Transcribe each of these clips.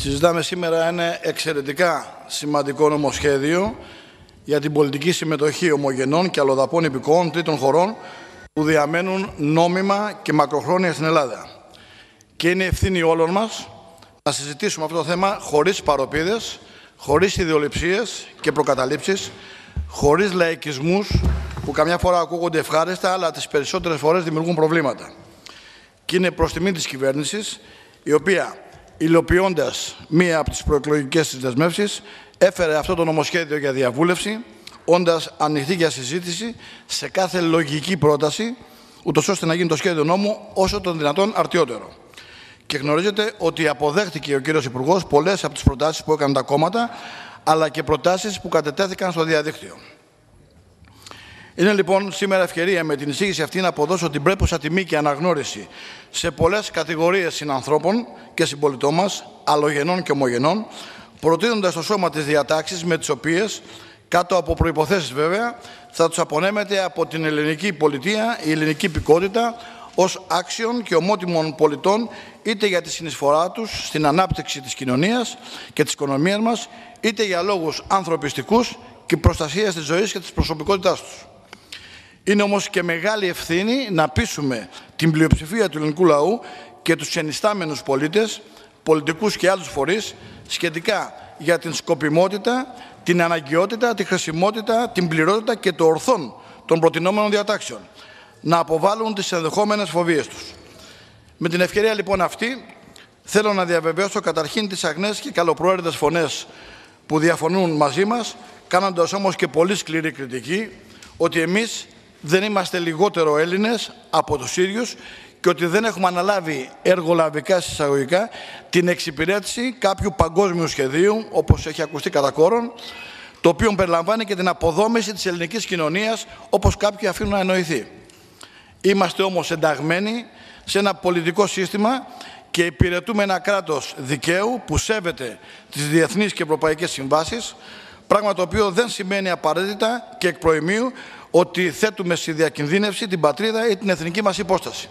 Συζητάμε σήμερα ένα εξαιρετικά σημαντικό νομοσχέδιο για την πολιτική συμμετοχή ομογενών και αλλοδαπών υπηκόων τρίτων χωρών που διαμένουν νόμιμα και μακροχρόνια στην Ελλάδα. Και είναι ευθύνη όλων μας να συζητήσουμε αυτό το θέμα χωρίς παροπίδες, χωρίς ιδεολειψίες και προκαταλήψεις, χωρίς λαϊκισμούς που καμιά φορά ακούγονται ευχάριστα, αλλά τις περισσότερες φορές δημιουργούν προβλήματα. Και είναι προς τιμή της κυβέρνησης, η οποία, υλοποιώντας μία από τις προεκλογικές της δεσμεύσεις, έφερε αυτό το νομοσχέδιο για διαβούλευση, όντας ανοιχτή για συζήτηση σε κάθε λογική πρόταση, ούτως ώστε να γίνει το σχέδιο νόμου όσο το δυνατόν αρτιότερο. Και γνωρίζετε ότι αποδέχτηκε ο κύριος Υπουργός πολλές από τις προτάσεις που έκαναν τα κόμματα, αλλά και προτάσεις που κατετέθηκαν στο διαδίκτυο. Είναι λοιπόν σήμερα ευκαιρία με την εισήγηση αυτή να αποδώσω την πρέπουσα τιμή και αναγνώριση σε πολλές κατηγορίες συνανθρώπων και συμπολιτών μας, αλλογενών και ομογενών, προτείνοντας στο σώμα τις διατάξεις με τις οποίες, κάτω από προϋποθέσεις βέβαια, θα τους απονέμεται από την ελληνική πολιτεία η ελληνική υπηκότητα ως άξιων και ομότιμων πολιτών, είτε για τη συνεισφορά τους στην ανάπτυξη της κοινωνίας και της οικονομίας μας, είτε για λόγους ανθρωπιστικούς και προστασίας της ζωής και της προσωπικότητάς τους. Είναι όμως και μεγάλη ευθύνη να πείσουμε την πλειοψηφία του ελληνικού λαού και τους ενιστάμενους πολίτες, πολιτικούς και άλλους φορείς, σχετικά για την σκοπιμότητα, την αναγκαιότητα, τη χρησιμότητα, την πληρότητα και το ορθόν των προτινόμενων διατάξεων, να αποβάλουν τις ενδεχόμενες φοβίες τους. Με την ευκαιρία λοιπόν αυτή, θέλω να διαβεβαιώσω καταρχήν τις αγνές και καλοπροαίρετες φωνές που διαφωνούν μαζί μας, κάνοντας όμως και πολύ σκληρή κριτική, ότι εμείς δεν είμαστε λιγότερο Έλληνες από τους Σύριους και ότι δεν έχουμε αναλάβει εργολαβικά εισαγωγικά την εξυπηρέτηση κάποιου παγκόσμιου σχεδίου, όπως έχει ακουστεί κατά κόρον, το οποίο περιλαμβάνει και την αποδόμηση της ελληνικής κοινωνίας, όπως κάποιοι αφήνουν να εννοηθεί. Είμαστε όμως ενταγμένοι σε ένα πολιτικό σύστημα και υπηρετούμε ένα κράτος δικαίου που σέβεται τις διεθνείς και ευρωπαϊκές συμβάσεις, πράγμα το οποίο δεν σημαίνει απαραίτητα και εκ προημίου ότι θέτουμε στη διακινδύνευση την πατρίδα ή την εθνική μας υπόσταση.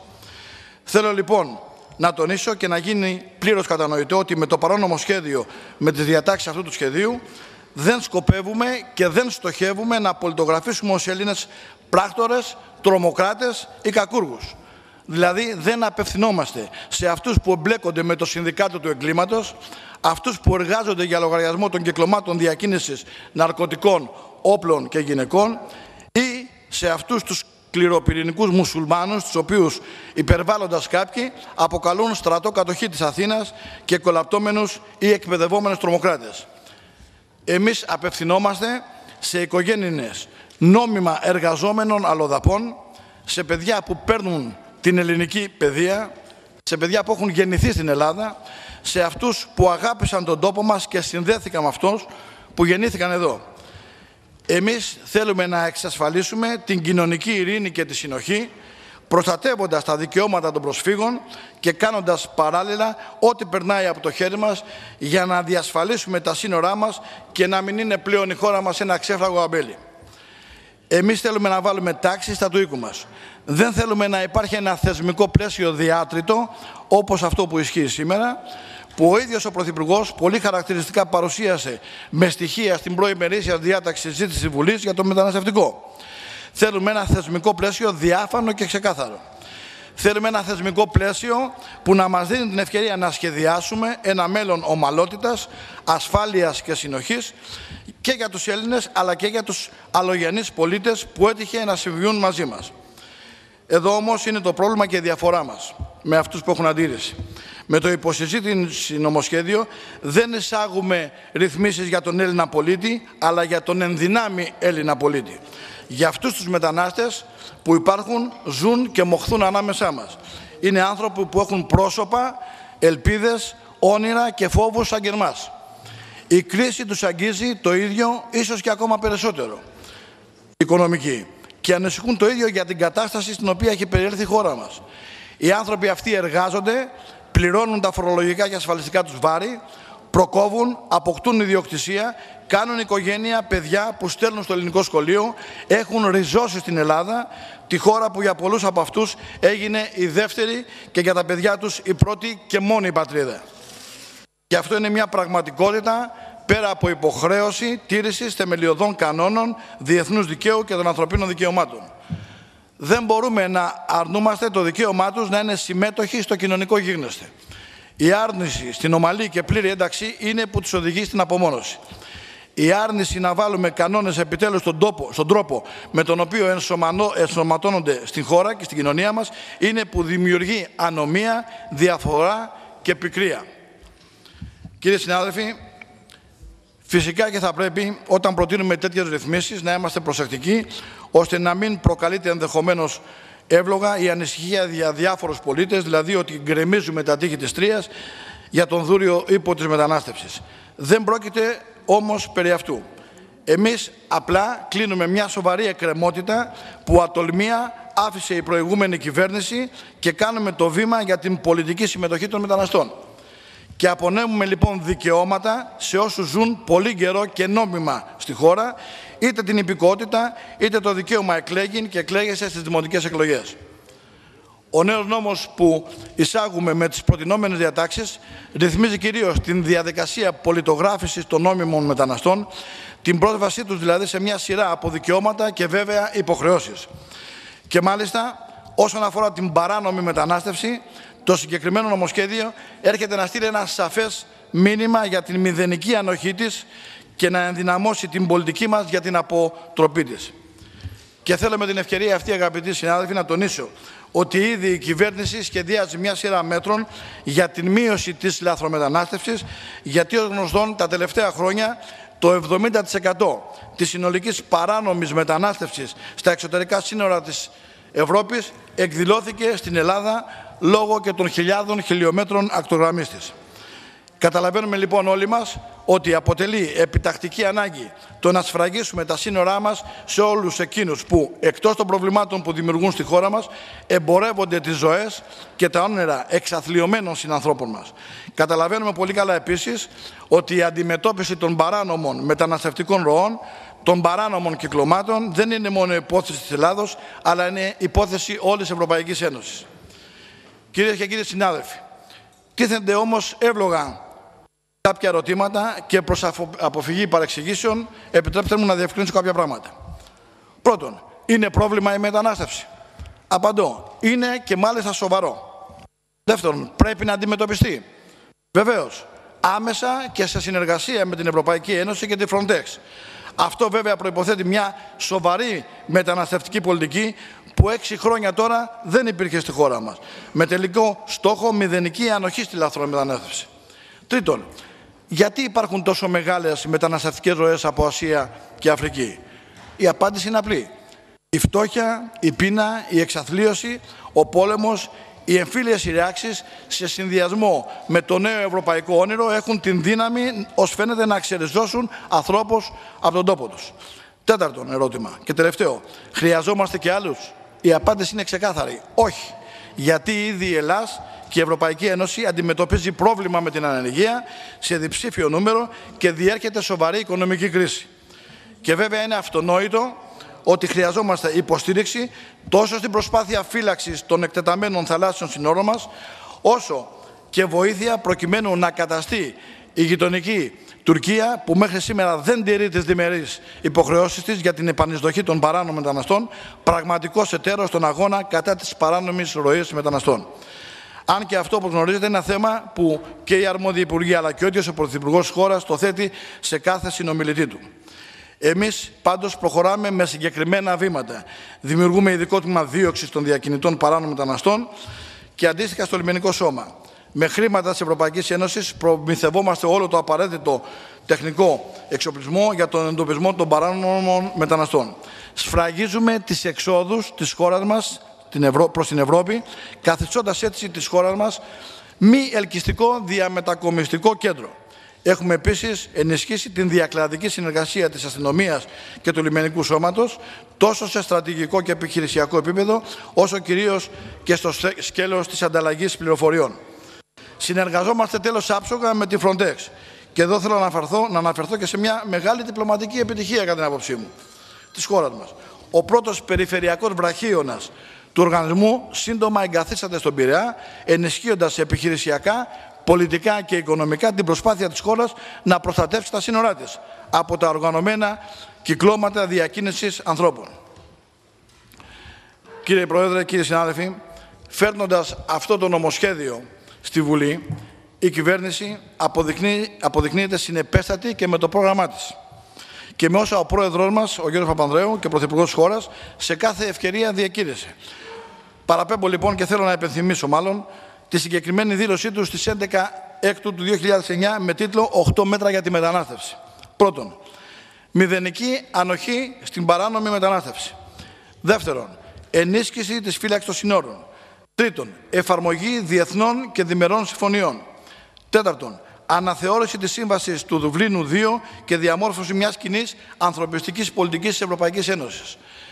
Θέλω λοιπόν να τονίσω και να γίνει πλήρως κατανοητό ότι με το παρόν νομοσχέδιο, με τις διατάξεις αυτού του σχεδίου, δεν σκοπεύουμε και δεν στοχεύουμε να πολιτογραφήσουμε ως Έλληνες πράκτορες, τρομοκράτες ή κακούργους. Δηλαδή δεν απευθυνόμαστε σε αυτούς που εμπλέκονται με το συνδικάτο του εγκλήματος, αυτούς που εργάζονται για λογαριασμό των κυκλωμάτων διακίνησης ναρκωτικών, όπλων και γυναικών, ή σε αυτούς τους σκληροπυρηνικούς μουσουλμάνους, τους οποίους υπερβάλλοντας κάποιοι αποκαλούν στρατό κατοχή της Αθήνας και κολαπτώμενους ή εκπαιδευόμενους τρομοκράτες. Εμείς απευθυνόμαστε σε οικογένειες νόμιμα εργαζόμενων αλλοδαπών, σε παιδιά που παίρνουν την ελληνική παιδεία, σε παιδιά που έχουν γεννηθεί στην Ελλάδα, σε αυτούς που αγάπησαν τον τόπο μας και συνδέθηκαν με αυτούς που γεννήθηκαν εδώ. Εμείς θέλουμε να εξασφαλίσουμε την κοινωνική ειρήνη και τη συνοχή, προστατεύοντας τα δικαιώματα των προσφύγων και κάνοντας παράλληλα ό,τι περνάει από το χέρι μας για να διασφαλίσουμε τα σύνορά μας και να μην είναι πλέον η χώρα μας ένα ξέφραγο αμπέλι. Εμείς θέλουμε να βάλουμε τάξη στα του οίκου μας. Δεν θέλουμε να υπάρχει ένα θεσμικό πλαίσιο διάτριτο όπως αυτό που ισχύει σήμερα, που ο ίδιος ο Πρωθυπουργός πολύ χαρακτηριστικά παρουσίασε με στοιχεία στην προημερήσια διάταξη συζήτηση της Βουλής για το μεταναστευτικό. Θέλουμε ένα θεσμικό πλαίσιο διάφανο και ξεκάθαρο. Θέλουμε ένα θεσμικό πλαίσιο που να μας δίνει την ευκαιρία να σχεδιάσουμε ένα μέλλον ομαλότητας, ασφάλειας και συνοχής και για τους Έλληνες αλλά και για τους αλλογενείς πολίτες που έτυχε να συμβιούν μαζί μας. Εδώ όμως είναι το πρόβλημα και η διαφορά μας με αυτούς που έχουν αντίρρηση. Με το υποσυζήτηση νομοσχέδιο δεν εισάγουμε ρυθμίσεις για τον Έλληνα πολίτη, αλλά για τον ενδυνάμει Έλληνα πολίτη. Για αυτούς τους μετανάστες που υπάρχουν, ζουν και μοχθούν ανάμεσά μας. Είναι άνθρωποι που έχουν πρόσωπα, ελπίδες, όνειρα και φόβους σαν και εμάς. Η κρίση τους αγγίζει το ίδιο, ίσως και ακόμα περισσότερο, οικονομική. Και ανησυχούν το ίδιο για την κατάσταση στην οποία έχει περιέλθει η χώρα μας. Οι άνθρωποι αυτοί εργάζονται, πληρώνουν τα φορολογικά και ασφαλιστικά τους βάρη, προκόβουν, αποκτούν ιδιοκτησία, κάνουν οικογένεια, παιδιά που στέλνουν στο ελληνικό σχολείο, έχουν ριζώσει στην Ελλάδα, τη χώρα που για πολλούς από αυτούς έγινε η δεύτερη και για τα παιδιά τους η πρώτη και μόνη πατρίδα. Και αυτό είναι μια πραγματικότητα πέρα από υποχρέωση τήρησης θεμελιωδών κανόνων διεθνούς δικαίου και των ανθρωπίνων δικαιωμάτων. Δεν μπορούμε να αρνούμαστε το δικαίωμά τους να είναι συμμέτοχοι στο κοινωνικό γίγνεσθε. Η άρνηση στην ομαλή και πλήρη ένταξη είναι που τους οδηγεί στην απομόνωση. Η άρνηση να βάλουμε κανόνες επιτέλους στον τρόπο με τον οποίο ενσωματώνονται στην χώρα και στην κοινωνία μας είναι που δημιουργεί ανομία, διαφορά και πικρία. Κύριε συνάδελφοι, φυσικά και θα πρέπει όταν προτείνουμε τέτοιες ρυθμίσεις να είμαστε προσεκτικοί ώστε να μην προκαλείται ενδεχομένως εύλογα η ανησυχία για διάφορους πολίτες, δηλαδή ότι γκρεμίζουμε τα τείχη της Τρίας για τον δούριο ύπο της μετανάστευσης. Δεν πρόκειται όμως περί αυτού. Εμείς απλά κλείνουμε μια σοβαρή εκκρεμότητα που ατολμία άφησε η προηγούμενη κυβέρνηση και κάνουμε το βήμα για την πολιτική συμμετοχή των μεταναστών. Και απονέμουμε λοιπόν δικαιώματα σε όσους ζουν πολύ καιρό και νόμιμα στη χώρα, είτε την υπηκότητα, είτε το δικαίωμα εκλέγην και εκλέγεσαι στις δημοτικές εκλογές. Ο νέος νόμος που εισάγουμε με τις προτινόμενες διατάξεις ρυθμίζει κυρίως την διαδικασία πολιτογράφησης των νόμιμων μεταναστών, την πρόσβασή τους δηλαδή σε μια σειρά από δικαιώματα και βέβαια υποχρεώσεις. Και μάλιστα όσον αφορά την παράνομη μετανάστευση, το συγκεκριμένο νομοσχέδιο έρχεται να στείλει ένα σαφές μήνυμα για την μηδενική ανοχή της και να ενδυναμώσει την πολιτική μας για την αποτροπή της. Και θέλω με την ευκαιρία αυτή, αγαπητοί συνάδελφοι, να τονίσω ότι ήδη η κυβέρνηση σχεδιάζει μια σειρά μέτρων για την μείωση της λαθρομετανάστευσης, γιατί ως γνωστόν τα τελευταία χρόνια το 70% της συνολικής παράνομης μετανάστευσης στα εξωτερικά σύνορα της Ευρώπης εκδηλώθηκε στην Ελλάδα λόγω και των χιλιάδων χιλιόμετρων ακτογραμμής της. Καταλαβαίνουμε λοιπόν όλοι μας ότι αποτελεί επιτακτική ανάγκη το να σφραγίσουμε τα σύνορά μας σε όλους εκείνους που εκτός των προβλημάτων που δημιουργούν στη χώρα μας εμπορεύονται τις ζωές και τα όνειρα εξαθλιωμένων συνανθρώπων μας. Καταλαβαίνουμε πολύ καλά επίσης ότι η αντιμετώπιση των παράνομων μεταναστευτικών ροών, των παράνομων κυκλωμάτων δεν είναι μόνο υπόθεση της Ελλάδος, αλλά είναι υπόθεση όλης της Ευρωπαϊκής Ένωσης. Κυρίες και κύριοι συνάδελφοι, τίθενται όμως εύλογα κάποια ερωτήματα και προς αποφυγή παρεξηγήσεων επιτρέψτε μου να διευκρινίσω κάποια πράγματα. Πρώτον, είναι πρόβλημα η μετανάστευση? Απαντώ, είναι και μάλιστα σοβαρό. Δεύτερον, πρέπει να αντιμετωπιστεί? Βεβαίως, άμεσα και σε συνεργασία με την Ευρωπαϊκή Ένωση και τη Frontex. Αυτό βέβαια προϋποθέτει μια σοβαρή μεταναστευτική πολιτική που 6 χρόνια τώρα δεν υπήρχε στη χώρα μας, με τελικό στόχο μηδενική ανοχή στη λαθρομετανάστευση. Τρίτον, γιατί υπάρχουν τόσο μεγάλες μεταναστευτικές ροές από Ασία και Αφρική? Η απάντηση είναι απλή. Η φτώχεια, η πείνα, η εξαθλίωση, ο πόλεμος, οι εμφύλιες σειράξεις σε συνδυασμό με το νέο ευρωπαϊκό όνειρο έχουν την δύναμη ως φαίνεται να ξεριζώσουν ανθρώπους από τον τόπο τους. Τέταρτον ερώτημα και τελευταίο. Χρειαζόμαστε και άλλους? Η απάντηση είναι ξεκάθαρη. Όχι. Γιατί ήδη η Ελλάδα και η Ευρωπαϊκή Ένωση αντιμετωπίζει πρόβλημα με την ανεργία σε διψήφιο νούμερο και διέρχεται σοβαρή οικονομική κρίση. Και βέβαια είναι αυτονόητο ότι χρειαζόμαστε υποστήριξη τόσο στην προσπάθεια φύλαξης των εκτεταμένων θαλάσσιων συνόρων μας, όσο και βοήθεια προκειμένου να καταστεί η γειτονική Τουρκία, που μέχρι σήμερα δεν τηρεί τις διμερείς υποχρεώσεις της για την επανεισδοχή των παράνομων μεταναστών, πραγματικός εταίρος στον αγώνα κατά της παράνομης ροής μεταναστών. Αν και αυτό, όπως γνωρίζετε, είναι ένα θέμα που και η αρμόδια Υπουργεία αλλά και ο ίδιος ο Πρωθυπουργός της χώρας το θέτει σε κάθε συνομιλητή του. Εμείς πάντως προχωράμε με συγκεκριμένα βήματα. Δημιουργούμε ειδικό τμήμα δίωξης των διακινητών παράνομων μεταναστών και αντίστοιχα στο λιμενικό σώμα. Με χρήματα της Ευρωπαϊκής Ένωσης προμηθευόμαστε όλο το απαραίτητο τεχνικό εξοπλισμό για τον εντοπισμό των παράνομων μεταναστών. Σφραγίζουμε τις εξόδους της χώρας μας προς την Ευρώπη, καθιστώντας έτσι της χώρας μας μη ελκυστικό διαμετακομιστικό κέντρο. Έχουμε επίσης ενισχύσει την διακλαδική συνεργασία της αστυνομίας και του λιμενικού σώματος, τόσο σε στρατηγικό και επιχειρησιακό επίπεδο, όσο κυρίως και στο σκέλος της ανταλλαγής πληροφοριών. Συνεργαζόμαστε τέλος άψογα με τη Frontex. Και εδώ θέλω να αναφερθώ και σε μια μεγάλη διπλωματική επιτυχία, κατά την άποψή μου, της χώρας μας. Ο πρώτος περιφερειακός βραχίωνας του οργανισμού σύντομα εγκαθίσταται στον Πειραιά, ενισχύοντας επιχειρησιακά πολιτικά και οικονομικά την προσπάθεια της χώρας να προστατεύσει τα σύνορά της από τα οργανωμένα κυκλώματα διακίνησης ανθρώπων. Κύριε Πρόεδρε, κύριοι συνάδελφοι, φέρνοντας αυτό το νομοσχέδιο στη Βουλή, η κυβέρνηση αποδεικνύεται συνεπέστατη και με το πρόγραμμά της και με όσα ο Πρόεδρος μας, ο κ. Παπανδρέου και ο Πρωθυπουργός της χώρας, σε κάθε ευκαιρία διακήρυσε. Παραπέμπω λοιπόν και θέλω να υπενθυμίσω τη συγκεκριμένη δήλωσή του στις 11 Έκτου του 2009 με τίτλο «8 μέτρα για τη μετανάστευση». Πρώτον, μηδενική ανοχή στην παράνομη μετανάστευση. Δεύτερον, ενίσχυση της φύλαξης των συνόρων. Τρίτον, εφαρμογή διεθνών και διμερών συμφωνιών. Τέταρτον, αναθεώρηση της Σύμβασης του Δουβλίνου 2 και διαμόρφωση μιας κοινής ανθρωπιστικής πολιτικής της Ευρωπαϊκής Ένωσης.